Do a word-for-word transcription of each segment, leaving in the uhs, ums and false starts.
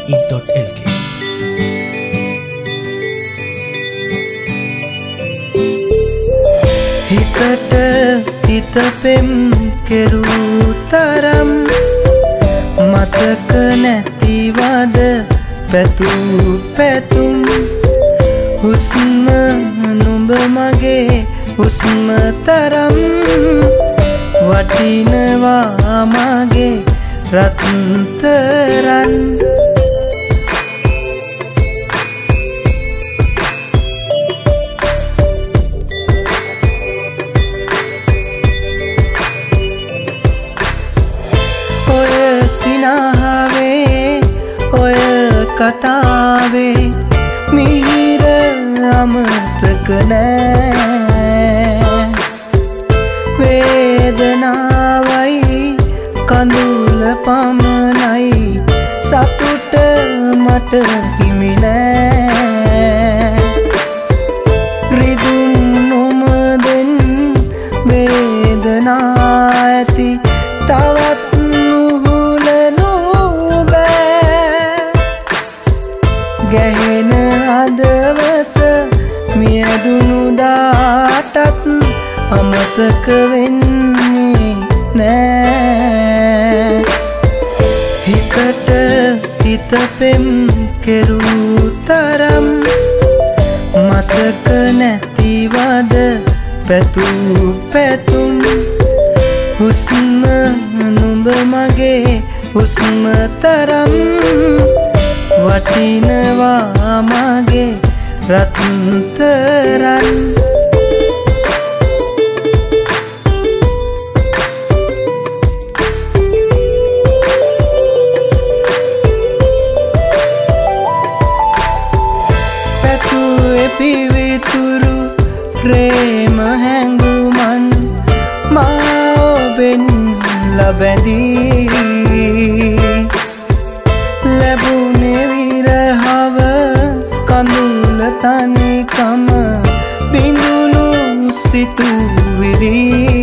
in dot l k. හිතට හිත පෙම් කෙරූ තරම් මතක නැතිවද පැතුම් පැතුම් හුස්ම නුඹ මගේ හුස්ම තරම් වටිනවා මගේ රත්තරන් ඔය සිනහවේ ඔය කතාවේ මිහිර අමතක නෑ වේදනාවයි කඳුල පමණයි සතුට මට හිමි නෑ රිදුම් නොමදෙන් වේදනා ඇති තවත් නුහුලනු බෑ ගැහෙන හදවත මියදුණු දාටත් අමතක වෙන්නේ නෑ හිතට හිත පෙම් කෙරූ තරම් මතක නැතිවද පැතුම් පැතුම් හුස්ම නුඹ මගේ හුස්ම තරම් වටිනවා මගේ රත්තරන් පිවිතුරු ප්‍රේම හැඟුමන් මා ඔබෙන් ලබැඳී ලැබුණේ විරහව කඳුල තනිකම බිඳුණු සිතුවිලි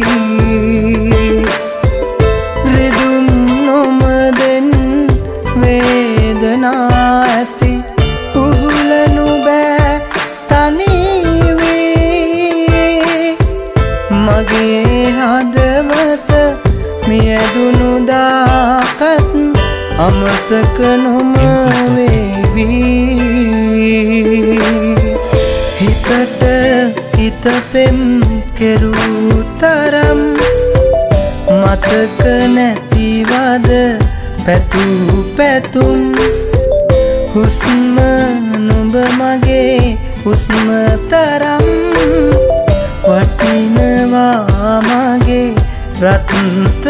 රිදුම් නොමදෙන් වේදනා ඇති උහුලනු බෑ මගේ හදවත මියදුණු දාකත් අමතක නොමවේවි හිතට හිත පෙම් කෙරූ තරම් මතක නැතිවද පැතුම් පැතුම් හුස්ම නුඹ මගේ හුස්ම තරම් වටිනවා මගේ රත්තරන්